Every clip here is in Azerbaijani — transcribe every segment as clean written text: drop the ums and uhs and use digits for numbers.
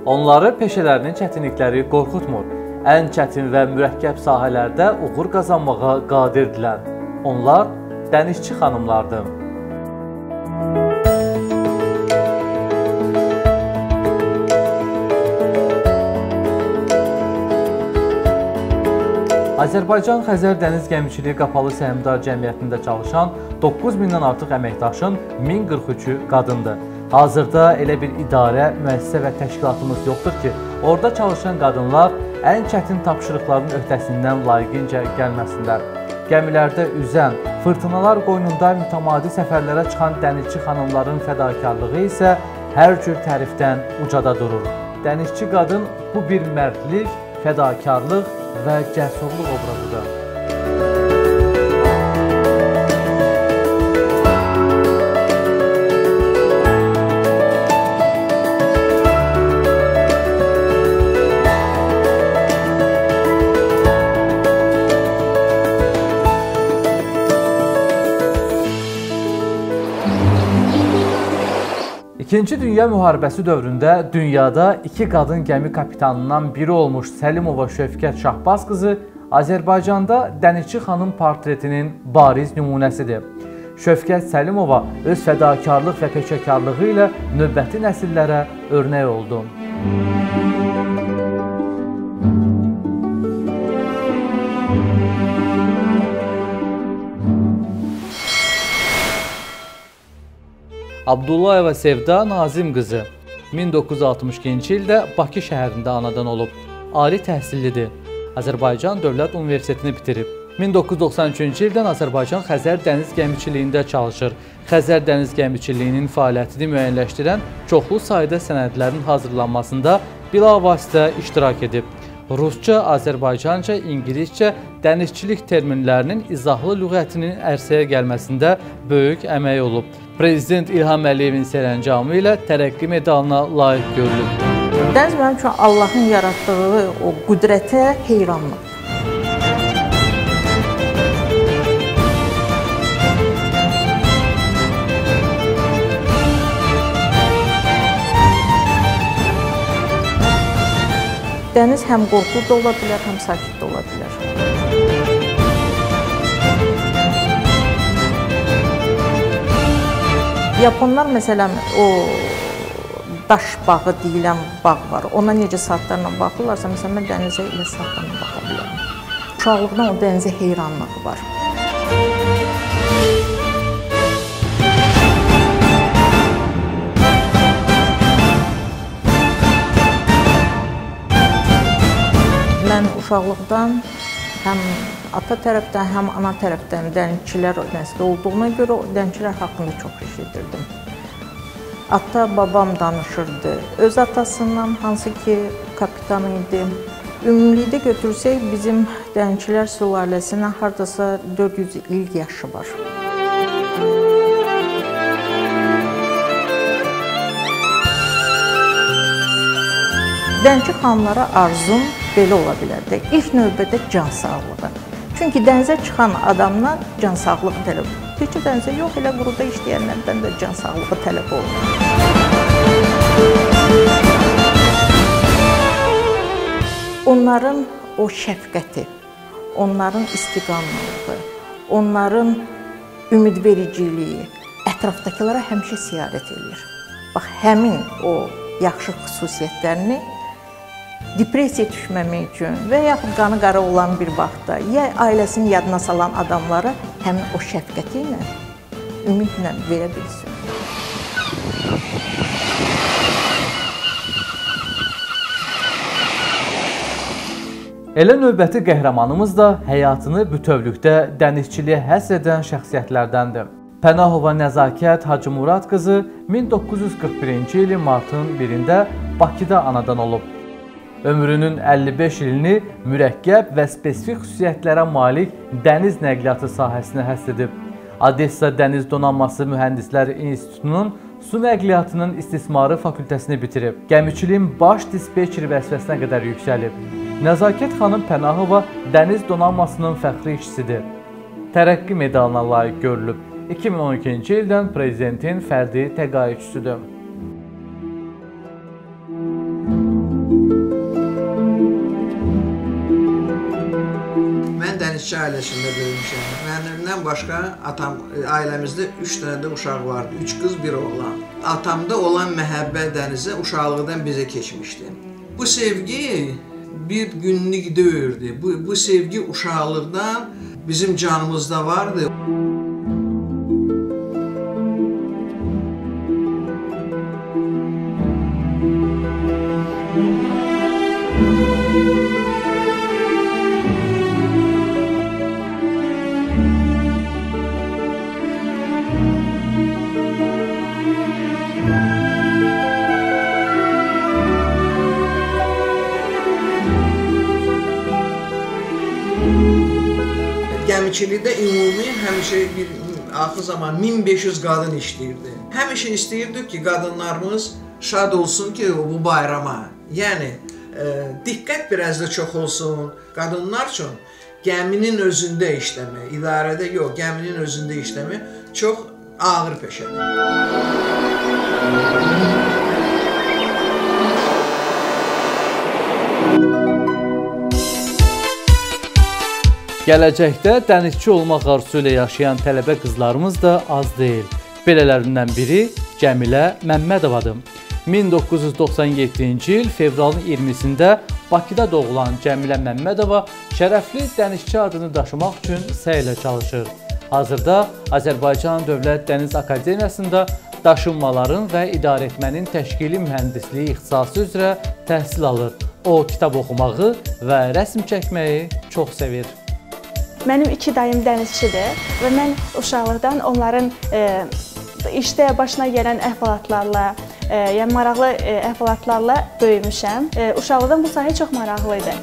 Onları peşələrinin çətinlikləri qorxutmur. Ən çətin və mürəkkəb sahələrdə uğur qazanmağa qadirdirlər. Onlar dənizçi xanımlardır. Azərbaycan Xəzər Dəniz Gəmiçiliyi Qapalı Səhmdar Cəmiyyətində çalışan 9000-dən artıq əməkdaşın 1043-ü qadındır. Hazırda elə bir idarə, müəssisə və təşkilatımız yoxdur ki, orada çalışan qadınlar ən çətin tapşırıqların öhdəsindən layiqincə gəlməsinlər. Gəmilərdə üzən, fırtınalar qoynunda mütəmadi səfərlərə çıxan dənizçi xanımların fədakarlığı isə hər cür tərifdən ucada durur. Dənizçi qadın bu bir mərdlik, fədakarlıq və cəsurluq obrazıdır. İkinci Dünya Müharibəsi dövründə dünyada iki qadın gəmi kapitanından biri olmuş Səlimova Şövkət Şahbaz qızı Azərbaycanda dənizçi xanım portretinin bariz nümunəsidir. Şövkət Səlimova öz fədakarlıq və peşəkarlığı ilə növbəti nəsillərə örnək oldu. Abdullayeva Sevda Nazim qızı 1962-ci ildə Bakı şəhərində anadan olub. Ali təhsillidir. Azərbaycan Dövlət Universitetini bitirib. 1993-cü ildən Azərbaycan Xəzər Dəniz Gəmiçiliyində çalışır. Xəzər Dəniz Gəmiçiliyinin fəaliyyətini müəyyənləşdirən çoxlu sayda sənədlərin hazırlanmasında bilavasitə iştirak edib. Rusca, Azərbaycanca, İngiliscə dənizçilik terminlərinin izahlı lüğətinin ərsəyə gəlməsində böyük əməyi olub. Prezident İlham Əliyevin sərəncamı ilə tərəqqi medalına layiq görülüb. Dəniz mənim üçün Allahın yaratdığı o qüdrətə heyranlıqdır. Dəniz həm qorxulu da ola bilər, həm sakit də ola bilər. Yaponlar məsələn o daş bağı deyilən bağ var. Ona necə saatlarla baxırlarsa, məsələn mən dənizə elə saatlarla baxa bilərəm. Uşaqlıqdan o dənizə heyranlığı var. Mən uşaqlıqdan həm ata tərəfdən, həm ana tərəfdən dənizçilər nəsli olduğuna görə dənizçilər haqqında çox eşidirdim. Ata, babam danışırdı. Öz atasından, hansı ki kapitan idi. Ümumilikdə götürsək, bizim dənizçilər sülaləsinin hardasa 400 il yaşı var. Dənizçi xanımlara arzum belə ola bilərdi. İlk növbədə can sağlığı. Çünki dənizə çıxan adamdan can sağlığı tələb olunur. Təkcə dənizə yox, elə quruda işləyənlərdən də can sağlığı tələb olunur. Onların o şəfqəti, onların istiqamlığı, onların ümidvericiliyi ətrafdakılara həmişə siyarət edir. Bax, həmin o yaxşı xüsusiyyətlərini depressiya düşməmək üçün və yaxud qanı qara olan bir vaxtda ya ailəsini yadına salan adamlara həmin o şəfqəti ilə, ümidlə verə bilsin. Elə növbəti qəhrəmanımız da həyatını bütövlükdə dənizçiliyə həsr edən şəxsiyyətlərdəndir. Pənahova Nəzakət Hacımurad qızı 1941-ci ilin martın 1-də Bakıda anadan olub. Ömrünün 55 ilini mürəkkəb və spesifik xüsusiyyətlərə malik dəniz nəqliyyatı sahəsinə həsr edib. Odessa Dəniz Donanması Mühəndislər İnstitutunun su nəqliyyatının istismarı fakültəsini bitirib. Gəmiçiliyin baş dispetçeri vəzifəsinə qədər yüksəlib. Nəzakət xanım Pənahova Dəniz Donanmasının fəxri işçisidir. Tərəqqi medalına layiq görülüb. 2012-ci ildən prezidentin fərdi təqaüdçüsüdür. dənizçi ailəsində böyümüşəm. Mənimdən başqa ailəmizdə 3 dənə də uşaq vardı. 3 qız, 1 oğlan. Atamda olan məhəbbət dənizə uşaqlıqdan bizə keçmişdi. Bu sevgi bir günlük deyildi. Bu sevgi uşaqlıqdan bizim canımızda vardı. Gəmiçilikdə ümumi həmişə axır zaman 1500 qadın işləyirdi. Həmişə istəyirdik ki, qadınlarımız şad olsun ki, bu bayrama. Yəni, diqqət biraz da çox olsun. Qadınlar üçün gəminin özündə işləmək, idarədə yox, gəminin özündə işləmək çox ağır peşədir. Gələcəkdə dənizçi olmaq arzusu ilə yaşayan tələbə qızlarımız da az deyil. Belələrindən biri Cəmilə Məmmədovadır. 1997-ci il fevralın 20-sində Bakıda doğulan Cəmilə Məmmədova şərəfli dənizçi adını daşımaq üçün səylə çalışır. Hazırda Azərbaycan Dövlət Dəniz Akademiyasında daşınmaların və idarəetmənin təşkili mühəndisliyi ixtisası üzrə təhsil alır. O, kitab oxumağı və rəsm çəkməyi çox sevir. Mənim 2 dayım dənizçidir və mən uşaqlıqdan onların işdə başına gələn əhvalatlarla, yəni maraqlı əhvalatlarla böyümüşəm. Uşaqlıqdan bu sahə çox maraqlı idi.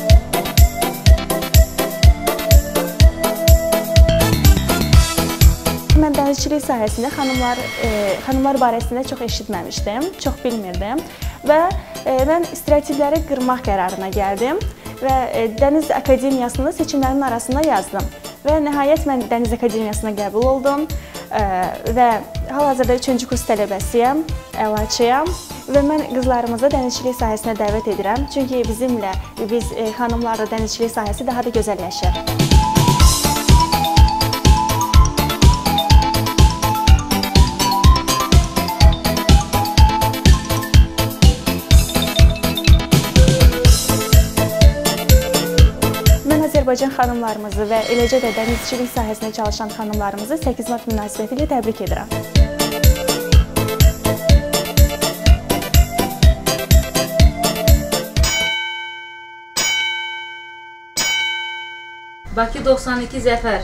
Mən dənizçilik sahəsində xanımlar barəsində çox eşitməmişdim, çox bilmirdim və mən stereotipləri qırmaq qərarına gəldim və Dəniz Akademiyasında seçimlərin arasında yazdım və nəhayət mən Dəniz Akademiyasına qəbul oldum və hal-hazırda 3-cü kurs tələbəsiyəm, əlaçıyam və mən qızlarımızı dənizçilik sahəsinə dəvət edirəm, çünki biz xanımlarla dənizçilik sahəsi daha da gözəlləşir. Azərbaycan xanımlarımızı və eləcə də dənizçilik sahəsində çalışan xanımlarımızı 8 mart münasibəti ilə təbrik edirəm. Bakı 92 zəfər.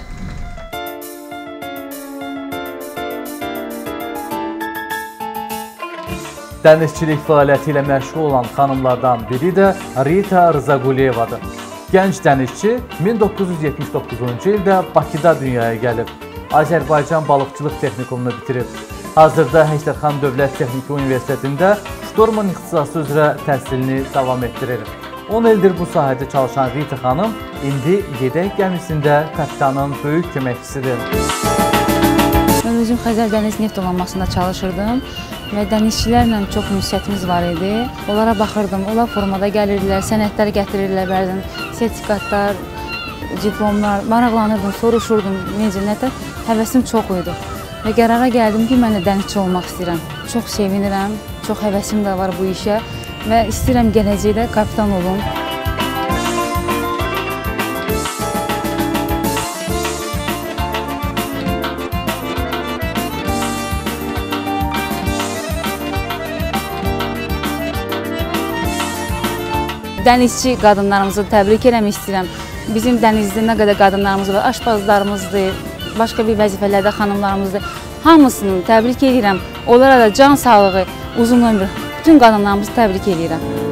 Dənizçilik fəaliyyəti ilə məşğul olan xanımlardan biri də Rita Rzaquliyevadır. Gənc dənizçi 1979-cu ildə Bakıda dünyaya gəlib. Azərbaycan Balıqçılıq Texnikumunu bitirib. Hazırda Həştərxan Dövlət Texniki Universitetində ştorman ixtisası üzrə təhsilini davam etdirir. 10 ildir bu sahədə çalışan Rita xanım indi yedək gəmisində kapitanın böyük köməkçisidir. Mən özüm Xəzər Dəniz Neft Donanmasında çalışırdım və dənizçilərlə çox ünsiyyətimiz var idi. Onlara baxırdım, onlar formada gəlirdilər, sənədlər gətirirlər bəzən, sertifikatlar, diplomlar, maraqlanırdım, soruşurdum, necə, nətər, həvəsim çox idi. Və qərara gəldim ki, mən də dənizçi olmaq istəyirəm. Çox sevinirəm, çox həvəsim də var bu işə və istəyirəm gələcəkdə kapitan olum. Dənizçi qadınlarımızı təbrik eləmək istəyirəm. Bizim dənizdə nə qədər qadınlarımız var, aşpazlarımızdır, başqa bir vəzifələrdə xanımlarımızdır. Hamısını təbrik edirəm. Onlara da can sağlığı, uzun ömür, bütün qadınlarımızı təbrik edirəm.